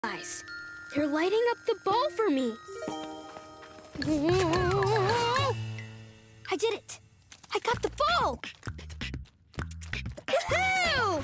Guys, they're lighting up the ball for me. I did it. I got the ball. Woohoo!